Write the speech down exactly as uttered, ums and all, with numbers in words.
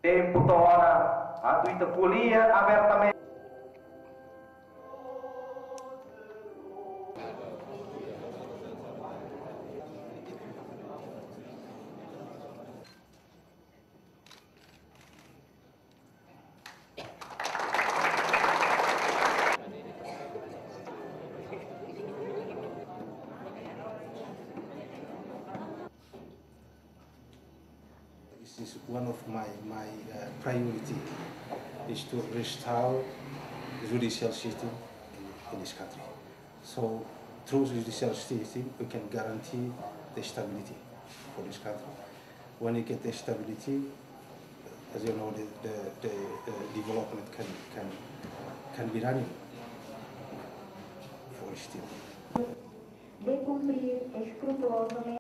tempo da hora, a tua folia abertamente. This is one of my, my uh, priority is to restore the judicial system in, in this country. So through the judicial system we can guarantee the stability for this country. When you get the stability, as you know, the, the, the, the development can, can, can be running for East Timor. De cumprir escrupulosamente